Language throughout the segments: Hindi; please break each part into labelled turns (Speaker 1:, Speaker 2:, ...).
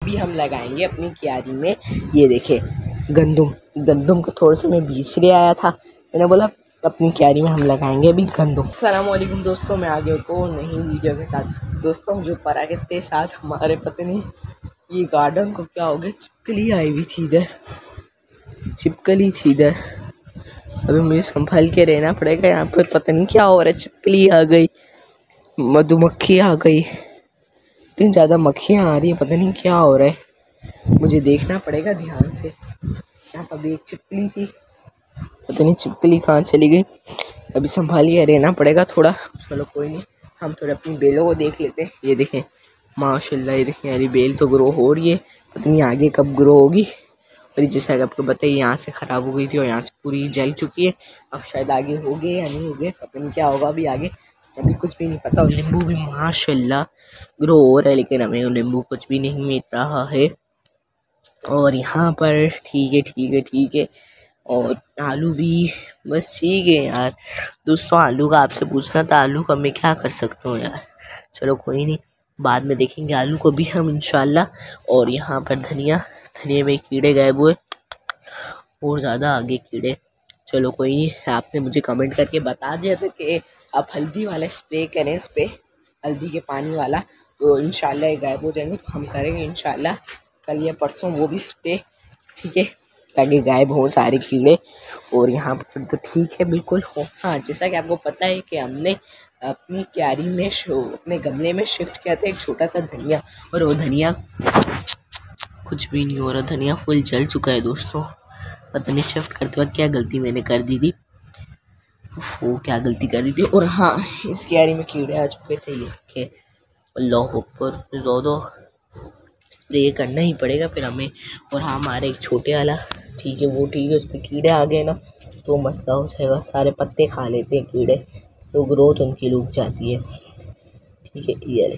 Speaker 1: अभी हम लगाएंगे अपनी क्यारी में। ये देखे गंदम को थोड़ा सा मैं बीच ले आया था, मैंने बोला अपनी क्यारी में हम लगाएंगे अभी गंदम। अस्सलाम वालेकुम दोस्तों, मैं आ गया को नई वीडियो के साथ। दोस्तों जो परा के साथ हमारे पता नहीं ये गार्डन को क्या हो गया, छिपकली आई हुई थी इधर, छिपकली थी इधर। अभी मुझे संभाल के रहना पड़ेगा, यहाँ पर पता नहीं क्या हो रहा है। छिपकली आ गई, मधुमक्खी आ गई, इतनी ज़्यादा मक्खियाँ आ रही है, पता नहीं क्या हो रहा है, मुझे देखना पड़ेगा ध्यान से। यहाँ पर भी एक छिपकली थी, पता नहीं छिपकली कहाँ चली गई, अभी संभालिए रहना पड़ेगा थोड़ा। चलो कोई नहीं, हम थोड़ा अपनी बेलों को देख लेते हैं। ये देखें माशाल्लाह, ये देखें यार बेल तो ग्रो हो रही है, पता नहीं आगे कब ग्रो होगी। और जैसा कि आपको बताइए यहाँ से ख़राब हो गई थी और यहाँ से पूरी जल चुकी है। अब शायद आगे हो गए या नहीं हो गए, पता नहीं क्या होगा अभी आगे, अभी कुछ भी नहीं पता। और नींबू भी माशाल्लाह ग्रो हो रहा है, लेकिन हमें नींबू कुछ भी नहीं मिल रहा है। और यहाँ पर ठीक है। और आलू भी बस ठीक है यार। दोस्तों आलू का आपसे पूछना था, आलू का मैं क्या कर सकता हूँ यार। चलो कोई नहीं, बाद में देखेंगे आलू को भी हम इंशाल्लाह। और यहाँ पर धनिया में कीड़े गायब हुए और ज़्यादा आगे कीड़े। चलो कोई नहीं, आपने मुझे कमेंट करके बता दिया था कि आप हल्दी वाला स्प्रे करें इस पर, हल्दी के पानी वाला, तो इंशाल्लाह ये गायब हो जाएंगे। तो हम करेंगे इंशाल्लाह कल या परसों वो भी स्प्रे, ठीक है, ताकि गायब हो सारे कीड़े। और यहाँ पर तो ठीक है बिल्कुल हो। हाँ जैसा कि आपको पता है कि हमने अपनी क्यारी में अपने गमले में शिफ्ट किया था एक छोटा सा धनिया, और वो धनिया कुछ भी नहीं हो रहा, धनिया फुल जल चुका है दोस्तों। पता नहीं शिफ्ट करते वक्त क्या गलती मैंने कर दी थी, वो क्या गलती कर दी थी। और हाँ इस क्यारी में कीड़े आ चुके थे, ये के अल्लाह ऊपर ज़्यादा स्प्रे करना ही पड़ेगा फिर हमें। और हाँ हमारे एक छोटे वाला ठीक है, वो ठीक है, उसमें कीड़े आ गए ना तो मसला हो जाएगा, सारे पत्ते खा लेते हैं कीड़े, तो ग्रोथ उनकी रुक जाती है। ठीक है ये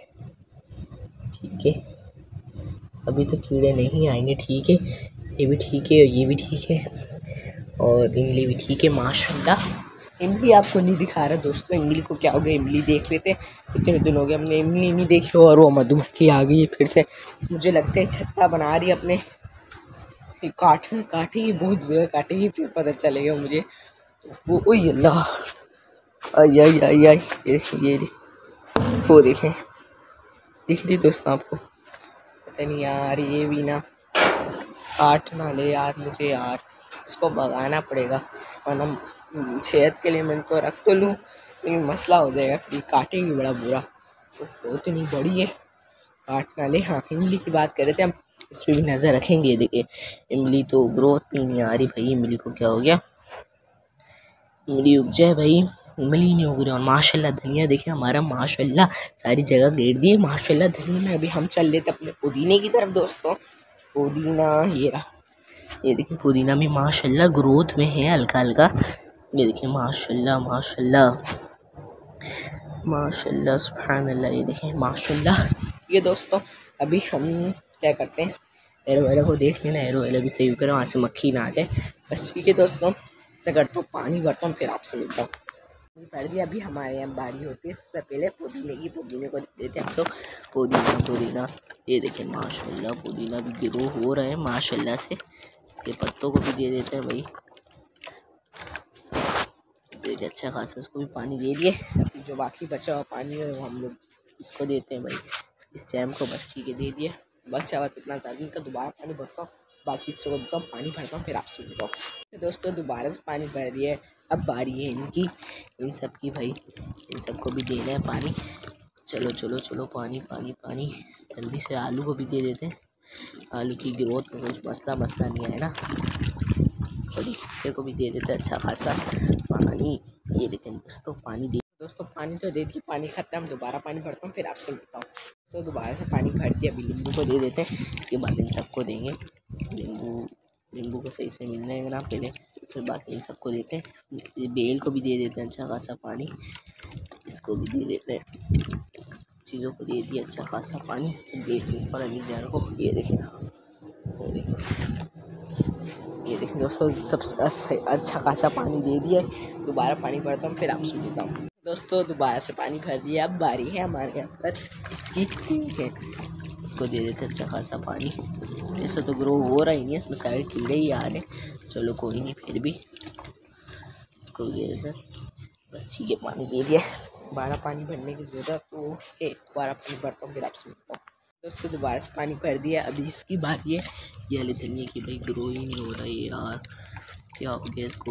Speaker 1: ठीक है, अभी तो कीड़े नहीं आएंगे, ठीक है, ये भी ठीक है, ये भी ठीक है, और इमली भी ठीक है माशाल्लाह। इमली आपको नहीं दिखा रहा दोस्तों, इमली को क्या हो गया, इमली देख लेते हैं, कितने दिन हो गए हमने इमली नहीं देखी। और वो मधुमक्खी आ गई है फिर से, मुझे लगता है छत्ता बना रही है अपने, काटेगी बहुत बुरा काटेगी, फिर पता चलेगा मुझे। वो ओए अल्लाह, आई ये वो देखें, दिख रही दोस्तों आपको, पता नहीं यार ये भी ना काट ना ले यार मुझे यार, इसको भगाना पड़ेगा, वरना सेहत के लिए मैं तो रख तो लूँ लेकिन मसला हो जाएगा, फिर काटेगी बड़ा बुरा। तो इतनी बड़ी है, काट ना ले। हाँ इमली की बात कर रहे थे हम, इस पर भी नज़र रखेंगे। देखिए इमली तो ग्रोथ भी नहीं आ रही भाई, इमली को क्या हो गया, इमली उग जाए भाई, इमली नहीं उग रही। और माशाल्लाह धनिया देखिए हमारा माशाल्लाह सारी जगह घेर दिए माशाल्लाह धनिया में। अभी हम चल लेते अपने पुदीने की तरफ दोस्तों। पुदीना ये रहा, ये देखिए पुदीना भी माशाल्लाह ग्रोथ में है हल्का हल्का, ये देखिए माशाल्लाह सुभान अल्लाह, ये देखें माशाल्लाह। ये दोस्तों अभी हम क्या करते हैं, एलोवेरा को देख लेना, एलोवेरा भी सही करो, वहाँ से मक्खी ना आ जाए बस, ठीक है दोस्तों। ऐसा करता हूँ पानी भरता हूँ फिर आपसे मिलता हूँ। भर दिया, अभी हमारे यहाँ बारी होती है, सबसे पहले पुदीने को देते हैं हम लोग। पुदीना ये देखें माशाल्लाह, पुदीना भी ग्रो हो रहा है माशाल्लाह से। इसके पत्तों को भी दे देते हैं भाई, अच्छा खासा इसको भी पानी दे दिए। अभी जो बाकी बचा हुआ पानी है वो हम लोग इसको देते हैं भाई, इस जैम को बस ठीक है दे दिया। बचा हुआ तो इतना ज़्यादा का दोबारा पानी भरता हूँ, बाकी इसको देता हूँ पानी भरता हूँ फिर आपसे मिलता हूँ। तो दोस्तों दोबारा से पानी भर दिया है, अब बारी है इनकी, इन सब की भाई, इन सबको भी देना है पानी। चलो पानी जल्दी से। आलू को भी दे देते हैं, आलू की ग्रोथ में कुछ मसला नहीं है ना, और इस हिस्से को भी दे देते हैं अच्छा खासा पानी। ये देखें दोस्तों पानी तो दे दिए, पानी खत्म, दोबारा पानी भरता हूँ फिर आपसे मिलता हूँ। तो दोबारा से पानी भर दिया, अभी नींबू को दे देते हैं, इसके बाद इन सबको देंगे। नींबू को सही से मिलने देंगे ना पहले, फिर बाकी इन सबको देते हैं। बेल को भी दे देते हैं अच्छा खासा पानी, इसको भी दे देते हैं, चीज़ों को दे दिया अच्छा खासा पानी। बेल के ऊपर अभी जा रहा हो, ये देखें दोस्तों सबसे अच्छा खासा पानी दे दिया। दोबारा पानी भरता हूँ फिर आपसे मिलता हूँ। दोस्तों दोबारा से पानी भर दिया, अब बारी है हमारे यहाँ पर इसकी, ठीक है, इसको दे देते अच्छा खासा पानी। ऐसा तो ग्रो हो रहा ही नहीं, इसमें साइड कीड़े ही आ रहे। चलो कोई नहीं, फिर भी इसको दे देते बस। ठीक है, पानी दे दिया। दोबारा पानी भरने की ज़रूरत तो है, दोबारा पानी भरता हूँ फिर आपसे मिलता हूँ। दोस्तों दोबारा से पानी भर दिया। अभी इसकी बारी है। ये वाले धनिया की भाई ग्रो ही नहीं हो रहा है यार, क्या हो गया इसको।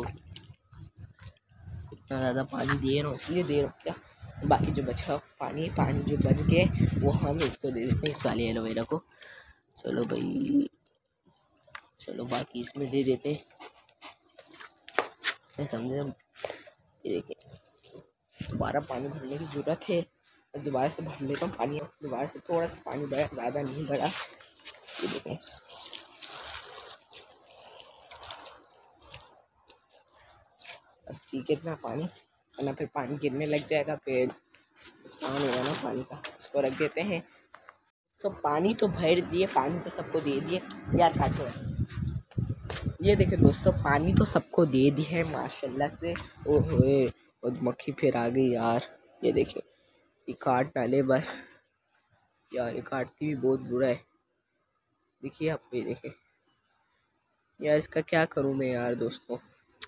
Speaker 1: इतना ज़्यादा पानी दे रहा हूँ इसलिए दे रहा हूँ क्या, बाकी जो बचा पानी जो बच गए वो हम इसको दे देते हैं, इस वाले एलोवेरा को। चलो भाई, चलो बाकी इसमें दे देते हैं, समझे। ये देखिए, दोबारा पानी भरने की ज़रूरत है। दोबारा से भर लेता हूँ पानी। दोबारा से थोड़ा सा पानी भरा, ज़्यादा नहीं भरा। ये देखें, बस ठीक है इतना पानी, वरना फिर पानी गिरने लग जाएगा, फिर नुकसान होगा ना पानी का। इसको रख देते हैं। तो पानी तो भर दिए, पानी तो सबको दे दिए यार, काटो। ये देखे दोस्तों, पानी तो सबको दे दी है माशाल्लाह से। ओए मधुमक्खी फिर आ गई यार। ये देखे, ये काट डाले बस यार, ये काटती भी बहुत बुरा है। देखिए आप, ये देखे यार, इसका क्या करूं मैं यार दोस्तों।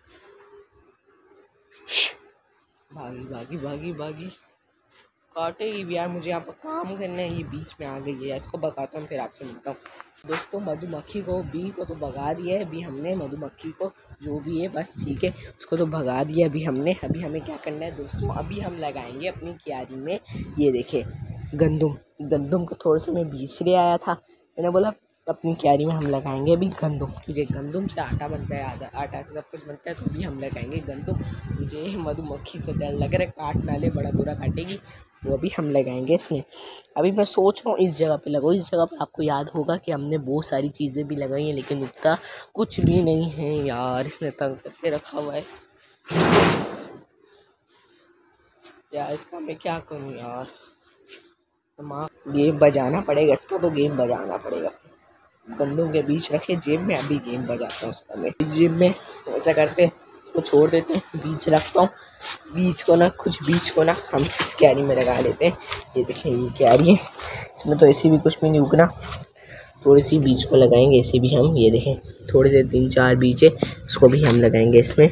Speaker 1: भागी भागी भागी भागी, काटेगी भी यार। मुझे यहाँ पर काम करना है, ये बीच में आ गई है। इसको भगाता हूँ फिर आपसे मिलता हूँ। दोस्तों मधुमक्खी को, बी को तो भगा दिया है अभी हमने, मधुमक्खी को जो भी है बस ठीक है, उसको तो भगा दिया अभी हमने। अभी हमें क्या करना है दोस्तों, अभी हम लगाएंगे अपनी क्यारी में, ये देखे गंदम को थोड़ा सा मैं बीच ले आया था। मैंने बोला अपनी क्यारी में हम लगाएंगे अभी गंदम, क्योंकि गंदम से आटा बनता है, आटा से सब कुछ बनता है। तो अभी हम लगाएंगे गंदम। मुझे मधुमक्खी से डर लग रहा है, काट ना ले, बड़ा बुरा काटेगी। वो अभी हम लगाएंगे इसमें। अभी मैं सोच रहा हूँ इस जगह पे लगाऊँ। इस जगह पे आपको याद होगा कि हमने बहुत सारी चीज़ें भी लगाई हैं, लेकिन उतना कुछ भी नहीं है यार। इसने तंग करके रखा हुआ है यार, इसका मैं क्या करूँ यार। गेम बजाना पड़ेगा इसका, तो गेम बजाना पड़ेगा। गंदों के बीच रखे जेब में, अभी गेम बजाता हूँ उसका मैं जेब में। ऐसा करते इसको छोड़ देते हैं, बीच रखता हूँ। बीच को ना हम इस क्यारी में लगा लेते हैं। ये देखें, ये क्यारी है, इसमें तो ऐसे भी कुछ भी नहीं उगना। थोड़ी सी बीज को लगाएंगे ऐसे भी हम। ये देखें, थोड़े से 3-4 बीज है, इसको भी हम लगाएंगे इसमें।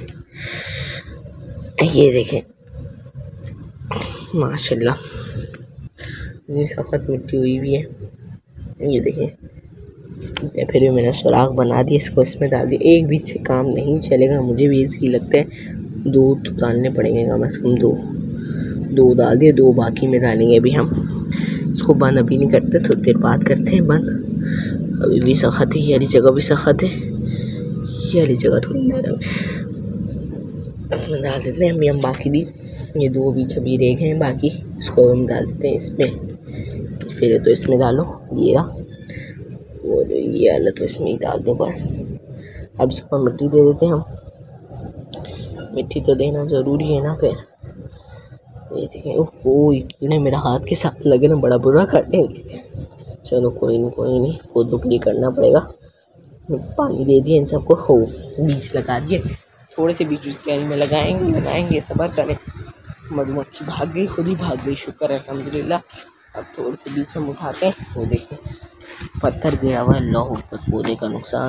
Speaker 1: ये देखें माशाल्लाह, ये सख्त मिट्टी हुई हुई है। ये देखें, फिर भी मैंने सुराख बना दिया, इसको इसमें डाल दिया। एक बीज से काम नहीं चलेगा, मुझे भी ऐसे ही लगता है। 2 तो डालने पड़ेंगे कम से कम, 2 डाल दिए, 2 बाकी में डालेंगे अभी हम। इसको बंद अभी नहीं करते, थोड़ी देर बाद करते हैं बंद। अभी भी सख्त है, ये वाली जगह भी सख्त है, ये वाली जगह थोड़ी नरम है। इसमें डाल देते हैं अभी हम बाकी भी। ये 2 बीज अभी रह गए हैं बाकी, इसको हम डाल देते हैं इसमें। फिर तो इसमें डालो, ये रहा, और ये वाला तो इसमें ही डाल दो बस। अब इसको मिट्टी दे देते हैं हम, मिट्टी तो देना ज़रूरी है ना फिर। ये देखें, वो कीड़े मेरा हाथ के साथ लगे ना, बड़ा बुरा काटेंगे। चलो कोई नहीं, खुद के लिए करना पड़ेगा। पानी दे दिए इन सबको, हो बीज लगा दिए। थोड़े से बीज उस क्यारी में लगाएंगे, सब्र करें। मधुमक्खी भाग गई, खुद ही भाग गई, शुक्र है अल्हम्दुलिल्लाह। अब थोड़े से बीज हम उठाते हैं। वो देखें, पत्थर गिरा हुआ है, अल्लाह ऊपर, पौधे का नुकसान।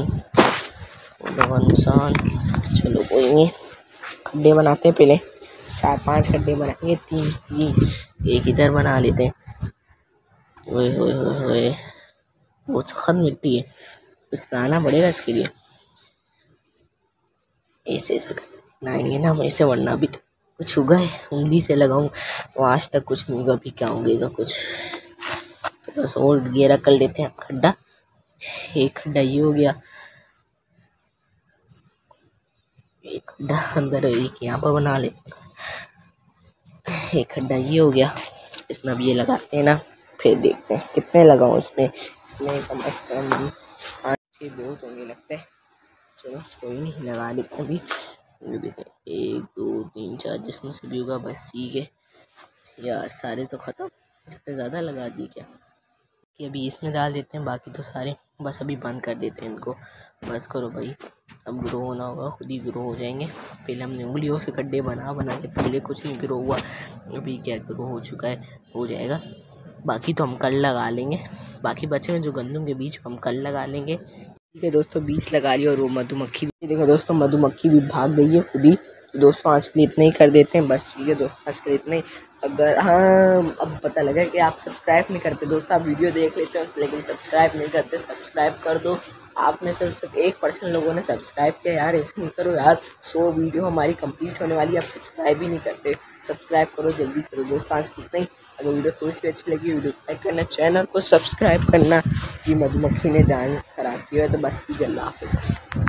Speaker 1: चलो कोई नहीं, खड्डे बनाते हैं पहले। 4-5 खड्डे बनाएंगे, 3 एक इधर बना लेते हैं। ओए वो सख्त मिट्टी है, कुछ लाना पड़ेगा इसके लिए। ऐसे बनाएंगे ना हम ऐसे, वरना अभी कुछ उगा है, उंगली से लगाऊं तो आज तक कुछ नहीं उगा। अभी क्या उगेगा कुछ, तो बस और गहरा कर लेते हैं खड्डा। एक खड्डा ये हो गया, एक खड्डा अंदर, एक यहाँ पर बना ले, एक खड्डा ये हो गया। इसमें अब ये लगाते हैं ना, फिर देखते हैं कितने लगाऊं इसमें कम से कम 5-6 बहुत होंगे लगता है। चलो कोई नहीं, लगा लेते अभी। ये देखें, 1 2 3 4, जिसमें से भी होगा बस ठीक है यार। सारे तो ख़त्म, इतने ज़्यादा लगा दिए क्या, कि अभी इसमें डाल देते हैं, बाकी तो सारे बस अभी बंद कर देते हैं इनको। बस करो भाई, अब ग्रो होना होगा, खुद ही ग्रो हो जाएंगे। पहले हमने उंगलियों से गड्ढे बना के, पहले कुछ नहीं ग्रो हुआ, अभी क्या ग्रो हो चुका है, हो जाएगा। बाकी तो हम कल लगा लेंगे। बाकी बचे हुए जो गंदम के बीज हम कल लगा लेंगे। ठीक है दोस्तों, बीज लगा लिया। और वो मधुमक्खी भी, देखो दोस्तों, मधुमक्खी भी भाग गई है खुद ही। तो दोस्तों आज के लिए इतना ही कर देते हैं बस। ठीक है दोस्तों, आज के लिए इतना ही। अगर हाँ, अब पता लगा कि आप सब्सक्राइब नहीं करते दोस्तों, आप वीडियो देख लेते हो लेकिन सब्सक्राइब नहीं करते। सब्सक्राइब कर दो। आप में से सिर्फ 1% लोगों ने सब्सक्राइब किया यार, ऐसे नहीं करो यार। 100 वीडियो हमारी कंप्लीट होने वाली है, आप सब्सक्राइब ही नहीं करते। सब्सक्राइब करो जल्दी से। दोस्तों आज कितना ही। अगर वीडियो थोड़ी सी अच्छी लगी, वीडियो लाइक करना, चैनल को सब्सक्राइब करना। कि मधुमक्खी ने जान खराब की है तो बस। ठीक है, अल्लाह हाफिज़।